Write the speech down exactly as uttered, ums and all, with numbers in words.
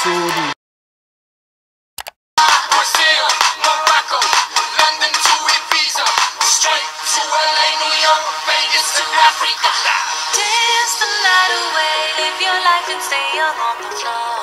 soli. Brazil, Morocco, London to Ibiza, straight to L A, New York, Vegas to Africa. Dance the night away, live your life and stay young on the floor.